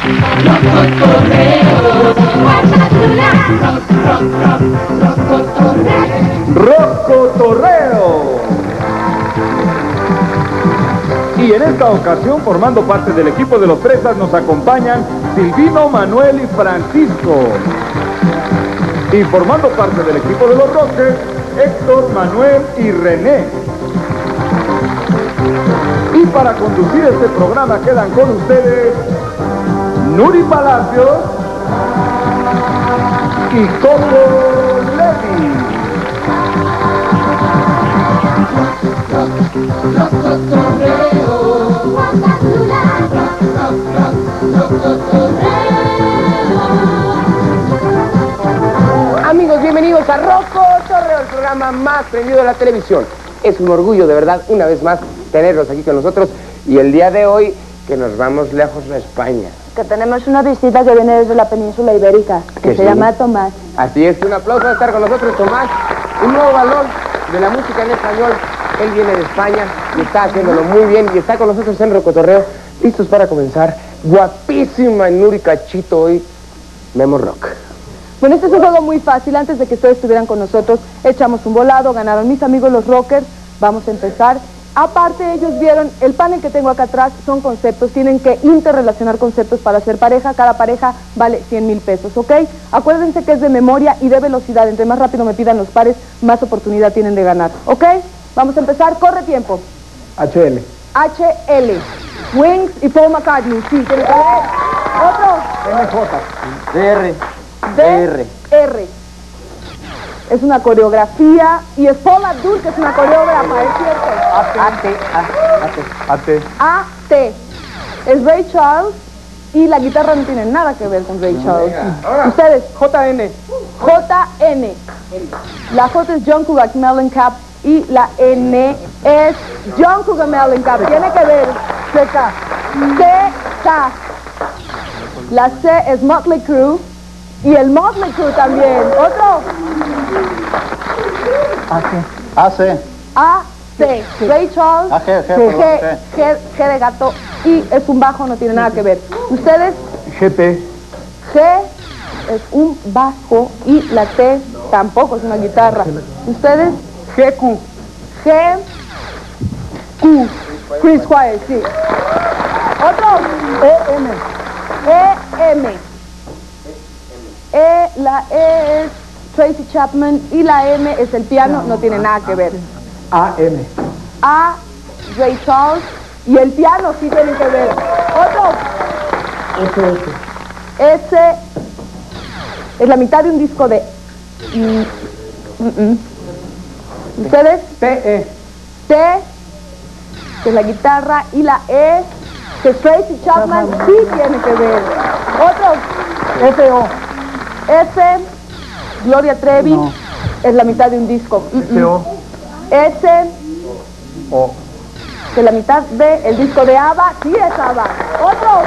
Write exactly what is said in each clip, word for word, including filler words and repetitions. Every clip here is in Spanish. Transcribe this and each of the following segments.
Rocotorreo. Y en esta ocasión, formando parte del equipo de los Fresas, nos acompañan Silvino, Manuel y Francisco. Y formando parte del equipo de los Rockers, Héctor, Manuel y René. Y para conducir este programa quedan con ustedes Nuri Palacios y Coco Levi. Amigos, bienvenidos a Rocotorreo, el programa más prendido de la televisión. Es un orgullo, de verdad, una vez más, tenerlos aquí con nosotros. Y el día de hoy, que nos vamos lejos a España. Que tenemos una visita que viene desde la península ibérica, que se sí? llama Tomás. Así es, que un aplauso a estar con nosotros, Tomás. Un nuevo valor de la música en español. Él viene de España y está haciéndolo muy bien. Y está con nosotros en Rocotorreo, listos para comenzar. Guapísima Nuri Cachito hoy, Memo Rock. Bueno, este es un juego muy fácil. Antes de que ustedes estuvieran con nosotros, echamos un volado, ganaron mis amigos los Rockers. Vamos a empezar. Aparte, ellos vieron, el panel que tengo acá atrás son conceptos, tienen que interrelacionar conceptos para hacer pareja. Cada pareja vale cien mil pesos, ¿ok? Acuérdense que es de memoria y de velocidad. Entre más rápido me pidan los pares, más oportunidad tienen de ganar, ¿ok? Vamos a empezar, corre tiempo. H L. H L. Wings y Paul McCartney, sí, tiene que ver. Otro. M J. D R. D R. R. Es una coreografía y es Paul Abdul, que es una coreógrafa, es cierto. A T. A T. A T. Es Ray Charles y la guitarra no tiene nada que ver con Ray Charles. Ustedes, J N. J N. La J es John Cougar Mellencamp y la N es John Cougar Mellencamp. Tiene que ver. C K. C K. La C es Motley Crue y el Motley Crue también. Otro. A C. A C. Ray Charles. A, G, G, G, perdón, G, G de gato y es un bajo, no tiene nada que ver. Ustedes, G T. G es un bajo y la T tampoco es una guitarra. Ustedes, G Q. G, Q, Chris Squire, sí. Otro, E M. E, M. E, la E es Tracy Chapman y la M es el piano, no tiene nada que ver. A M. A, Ray Charles y el piano sí tienen que ver. Otro, S S. S es la mitad de un disco de... Mm, mm, mm. ¿Ustedes? T E. T, que es la guitarra, y la E, que es Tracy Chapman, sí tiene que ver. Otro, F O. S, Gloria Trevi, No. es la mitad de un disco. Mm, F O. S, O. que es la mitad de el disco de ABBA, sí es ABBA. Otro,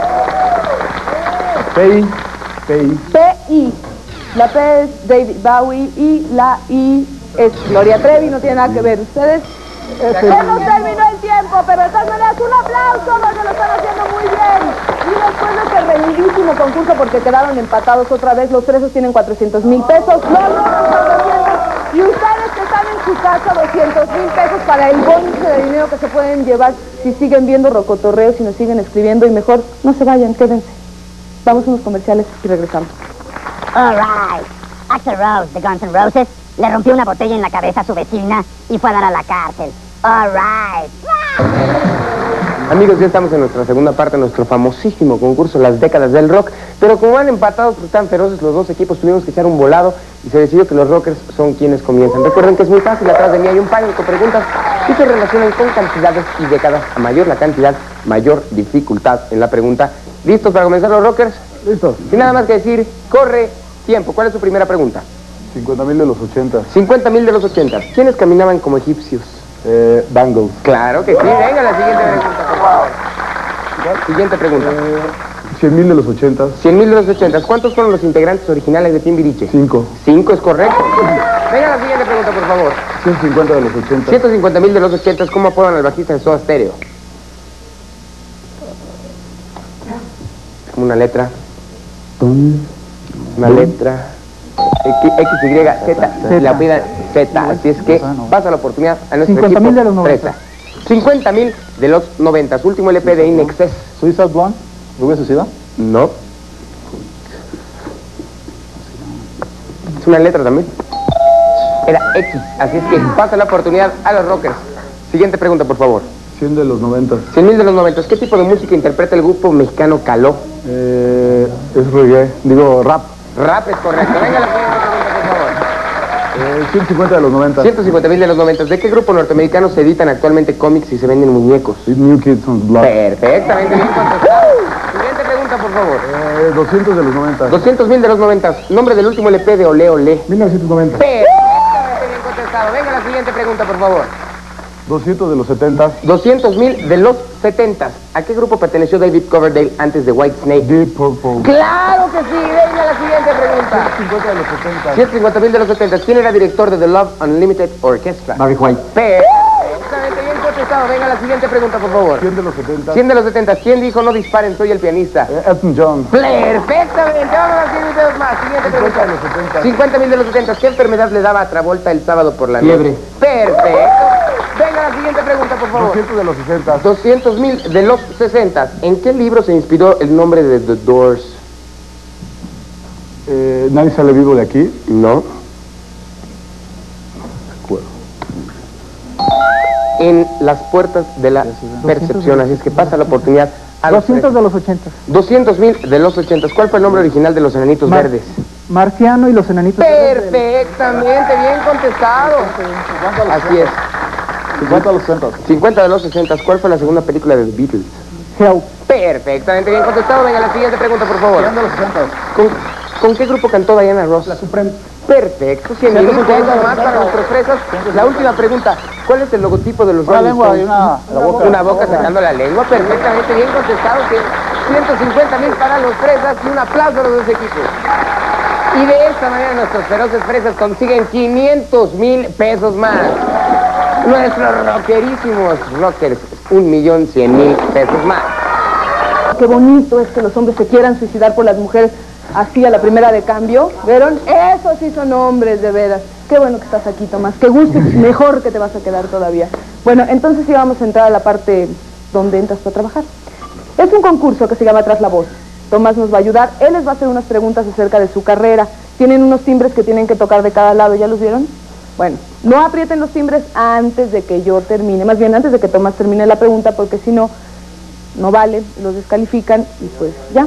P I. P I. P, I. La P es David Bowie y la I es Gloria Trevi, no tiene nada que ver. ¿Ustedes? Se nos terminó el tiempo, pero de todas maneras un aplauso porque lo están haciendo muy bien. Y después de este reñidísimo concurso, porque quedaron empatados otra vez, los Fresas tienen cuatrocientos mil pesos, los Rockers cuatrocientos, y ustedes que están en su casa doscientos mil pesos para el bonus de dinero que se pueden llevar si siguen viendo Rocotorreo, si nos siguen escribiendo, y mejor no se vayan, quédense. Vamos a unos comerciales y regresamos. All right. Axl Rose de Guns N' Roses le rompió una botella en la cabeza a su vecina y fue a dar a la cárcel. All right. Amigos, ya estamos en nuestra segunda parte, nuestro famosísimo concurso Las Décadas del Rock. Pero como van empatados porque están feroces los dos equipos, tuvimos que echar un volado y se decidió que los Rockers son quienes comienzan. Recuerden que es muy fácil, atrás de mí hay un panel con preguntas y se relacionan con cantidades y décadas. A mayor la cantidad, mayor dificultad en la pregunta. ¿Listos para comenzar los Rockers? Listo. Sin nada más que decir, corre tiempo. ¿Cuál es su primera pregunta? cincuenta mil de los ochenta. cincuenta mil de los ochenta. ¿Quiénes caminaban como egipcios? Eh, Bangles. Claro que sí. Venga, la siguiente pregunta, por favor. Siguiente pregunta. cien mil de los ochenta. cien mil de los ochenta. ¿Cuántos fueron los integrantes originales de Timbiriche? cinco. cinco es correcto. Venga, la siguiente pregunta, por favor. ciento cincuenta de los ochenta. ciento cincuenta mil de los ochenta. ¿Cómo apodan al bajista de Soda Stereo? como una letra. Una letra. X, X, Y, Z, Z, la vida Z. Así es que pasa la oportunidad a nuestro cincuenta equipo. mil de los noventa. Fresa. cincuenta mil de los noventa. Último L P de In Excess. ¿Suicide Blonde? ¿Rubia Suicida? No. Es una letra también. Era X. Así es que pasa la oportunidad a los rockers. Siguiente pregunta, por favor. cien de los noventa. cien mil de los noventa. ¿Qué tipo de música interpreta el grupo mexicano Caló? Eh, es reggae, digo rap. Rap es correcto. Venga la siguiente pregunta, por favor. Eh, ciento cincuenta de los noventa. ciento cincuenta mil de los noventa. ¿De qué grupo norteamericano se editan actualmente cómics y se venden muñecos? New Kids on the Block. Perfectamente bien contestado. Siguiente pregunta, por favor. Eh, doscientos de los noventa. doscientos mil de los noventa. Nombre del último L P de Olé Olé. mil novecientos noventa. Perfectamente bien contestado. Venga la siguiente pregunta, por favor. doscientos de los setenta. doscientos mil de los setenta. ¿A qué grupo perteneció David Coverdale antes de Whitesnake? Deep Purple. ¡Claro que sí! Venga la siguiente pregunta. ciento cincuenta de los setenta. ciento cincuenta mil de los setenta. ¿Quién era director de The Love Unlimited Orchestra? Barry White. Perfectamente bien contestado. Venga la siguiente pregunta, por favor. cien de los setenta. cien de los setenta. ¿Quién dijo no disparen, soy el pianista? Eh, Elton John. Perfectamente. Vamos a cien dedos más. Siguiente pregunta. cincuenta de los setenta. cincuenta mil de los setenta. ¿Qué enfermedad le daba a Travolta el sábado por la Fiebre. noche? Perfecto. Venga la siguiente pregunta, por favor. doscientos de los sesenta. doscientos mil de los sesenta. ¿En qué libro se inspiró el nombre de The Doors? Eh, Nadie sale vivo de aquí. No. En las puertas de la percepción. Así es que pasa la oportunidad a los doscientos de los ochenta. doscientos mil de los ochenta. ¿Cuál fue el nombre original de los enanitos Mar- verdes? Marciano y los enanitos. Perfectamente, bien contestado. Así es. cincuenta de los sesenta. cincuenta de los sesenta. ¿Cuál fue la segunda película de The Beatles? Help. Perfectamente bien contestado. Venga, la siguiente pregunta, por favor. cien de los sesenta. ¿Con, con qué grupo cantó Diana Ross? La Supreme. Perfecto, cien mil pesos más para nuestros fresas. La última pregunta, ¿cuál es el logotipo de los Una Rolling lengua Stones? y una la boca. Una boca sacando la lengua, perfectamente bien contestado. ciento cincuenta mil para los fresas y un aplauso a los dos equipos. Y de esta manera nuestros feroces fresas consiguen quinientos mil pesos más. Nuestros rockerísimos rockers, un millón cien mil pesos más. Qué bonito es que los hombres se quieran suicidar por las mujeres así a la primera de cambio. ¿Vieron? Esos sí son hombres, de veras. Qué bueno que estás aquí, Tomás. Qué gusto y mejor que te vas a quedar todavía. Bueno, entonces sí vamos a entrar a la parte donde entras tú a trabajar. Es un concurso que se llama Tras la Voz. Tomás nos va a ayudar. Él les va a hacer unas preguntas acerca de su carrera. Tienen unos timbres que tienen que tocar de cada lado. ¿Ya los vieron? Bueno, no aprieten los timbres antes de que yo termine. Más bien antes de que Tomás termine la pregunta, porque si no, no vale. Los descalifican y pues ya.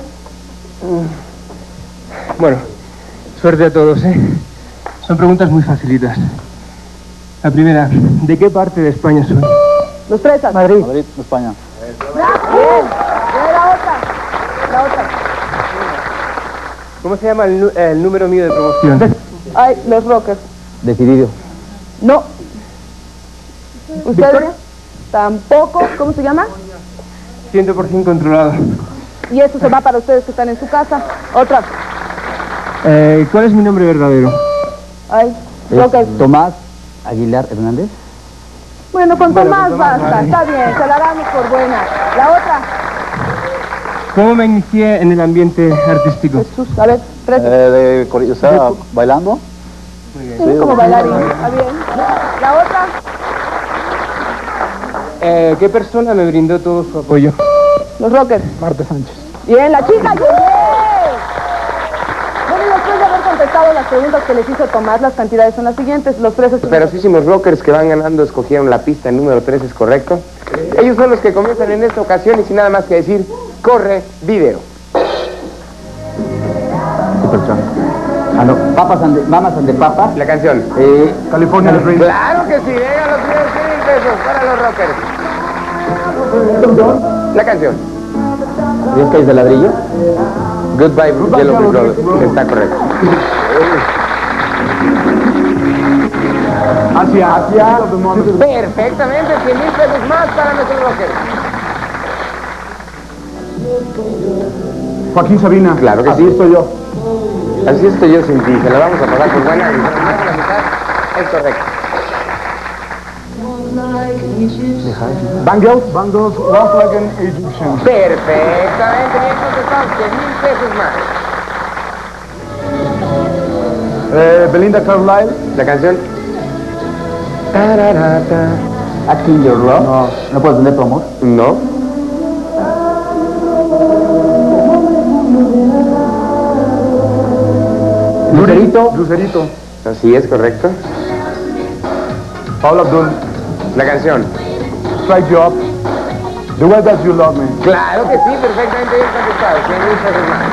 Bueno, suerte a todos, ¿eh? Son preguntas muy facilitas. La primera, ¿de qué parte de España soy? Los fresas. Madrid. Madrid, España. Bien. Bien, la otra. La otra. ¿Cómo se llama el, nu- el número mío de promoción? Ay, los rockers. Decidido. No. ¿Ustedes? Tampoco. ¿Cómo se llama? cien por ciento controlado. Y eso se va para ustedes que están en su casa. Otra. Eh, ¿Cuál es mi nombre verdadero? Ay, rockers. Tomás Aguilar Hernández. Bueno, con Bueno, Tomás con Tomás, basta. vale. Está bien, se la damos por buena. La otra. ¿Cómo me inicié en el ambiente artístico? Jesús, a ver, tres. de, o sea, bailando. Sí, como bailarín. Está bien. La otra. Eh, ¿Qué persona me brindó todo su apoyo? Los rockers. Marta Sánchez. Bien, la chica. ¡Bien! Bueno, y después de haber contestado las preguntas que les hizo Tomás, las cantidades son las siguientes. Los tres... Los ferocísimos rockers que van ganando escogieron la pista, el número tres es correcto. Ellos son los que comienzan en esta ocasión y sin nada más que decir, corre video. Ah, no. Papas and the, Mamas and the Papas. La canción. Eh, California Dream. Claro que sí, vengan los primeros cien mil pesos para los rockers. La canción. ¿Diez calles de ladrillo? Goodbye, Yellow Brick Road. Está correcto. Hacia, hacia. Perfectamente, cien mil pesos más para nuestros rockers. Joaquín Sabina. Claro que Así sí. estoy yo. Así estoy yo sin ti. Se la vamos a pasar por buena y más de la mitad es correcto. Bangles, Bangles, Volkswagen Egyptian. Perfectamente bien contestado, cien mil pesos más. Eh, Belinda Carlisle. La canción. Tararata. Acting Your Love. No, no puedes vender tu amor. No. Lucerito. Lucerito. Así es, correcto. Paula Abdul. La canción. Strike You Up. The Way That You Love Me. Claro que sí, perfectamente bien contestado, cien mil pesos más.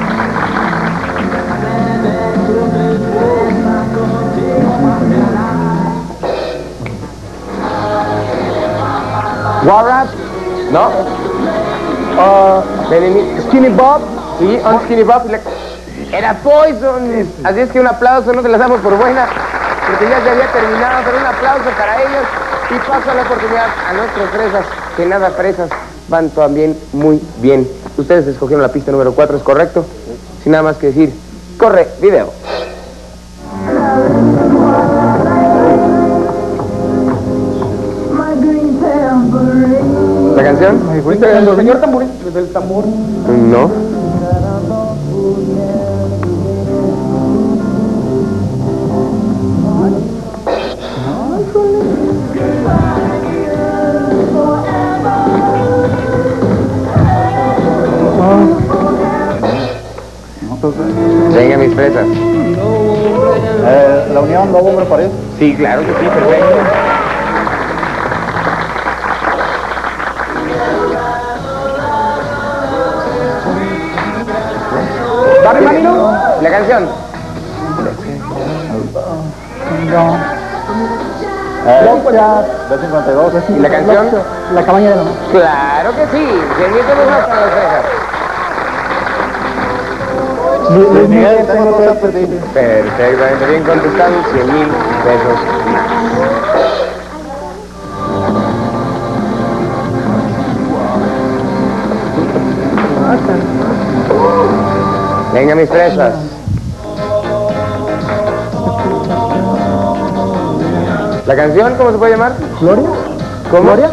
Warrant. ¿No? Uh, Benny- Skinny Bob. Sí, on Skinny Bob. La- Era Poison. Así es que un aplauso, no se las damos por buena, porque ya se había terminado, pero un aplauso para ellos. Y paso la oportunidad a nuestros fresas, que nada fresas, van también muy bien. Ustedes escogieron la pista número cuatro, ¿es correcto? Sin nada más que decir, corre, video. ¿La canción? El señor tamborín. Del tambor. No. Venga, mis fresas. Eh, la unión, Lobo Hombre Pared. Sí, claro que sí, perfecto. Barry Manilow. La canción. Eh, B cincuenta y dos. ¿Y la canción? La cabaña de la Claro que sí. cien mil pesos más para las fresas. Luis Miguel, tengo todo perdido. Perfectamente bien contestado, cien mil pesos más. Venga, mis fresas. ¿La canción cómo se puede llamar? ¿Gloria? ¿Cómo? ¿Gloria?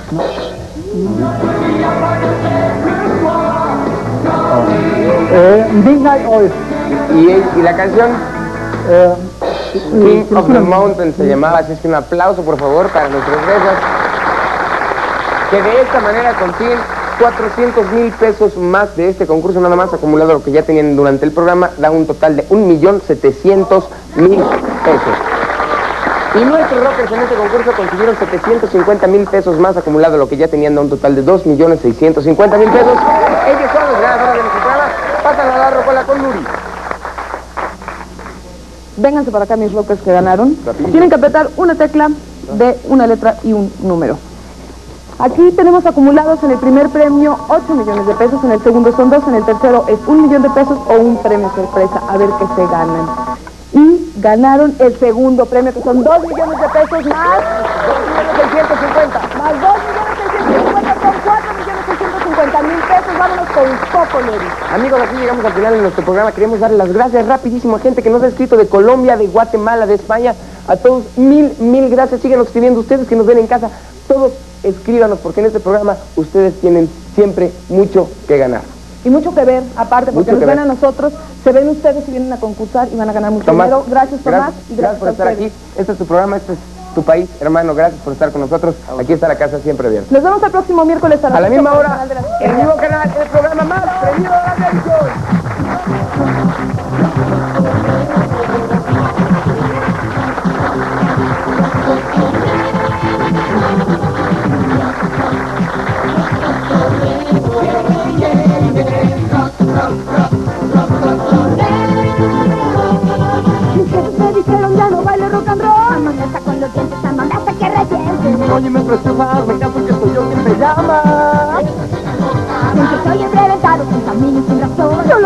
Eh, Midnight Oil. ¿Y, y la canción? Eh, King of the Mountain se llamaba, así es que un aplauso por favor para nuestras fresas, que de esta manera consiguen cuatrocientos mil pesos más de este concurso, nada más acumulado lo que ya tenían durante el programa, da un total de un millón setecientos mil pesos. Y nuestros rockers en este concurso consiguieron setecientos cincuenta mil pesos más acumulado lo que ya tenían, da un total de dos millones seiscientos cincuenta mil pesos. Ellos son los ganadores de nuestro programa. Pasan a la rocola con Nuri. Vénganse para acá, mis rockers que ganaron. Tienen que apretar una tecla de una letra y un número. Aquí tenemos acumulados en el primer premio ocho millones de pesos, en el segundo son dos, en el tercero es un millón de pesos o un premio sorpresa, a ver qué se ganan. Y ganaron el segundo premio, que son dos millones de pesos más dos millones seiscientos cincuenta. Más dos millones seiscientos cincuenta son cuatro millones seiscientos cincuenta mil pesos. Vámonos con poco, Neri. Amigos, así llegamos al final de nuestro programa. Queremos darle las gracias rapidísimo a gente que nos ha escrito de Colombia, de Guatemala, de España. A todos, mil, mil gracias. Síganos escribiendo ustedes que nos ven en casa. Todos escríbanos porque en este programa ustedes tienen siempre mucho que ganar. Y mucho que ver, aparte, porque Mucho nos que ven ver. a nosotros, se ven ustedes y vienen a concursar y van a ganar mucho Tomás, dinero. Gracias, Tomás, gracias, y gracias gracias, por a estar ustedes. aquí. Este es tu programa, este es tu país, hermano. Gracias por estar con nosotros. Aquí está la casa siempre abierta. Nos vemos el próximo miércoles a, las A la ocho misma por el hora, canal de las el estrellas. mismo canal, el programa más premiado de la televisión. Mis jefes me dijeron ya no baile rock and roll. Amenaza con los dientes, amenaza que reviente. Oye, me preocupas, me caso que soy yo quien te llama. Siempre soy enreventado, sin camino y sin razón.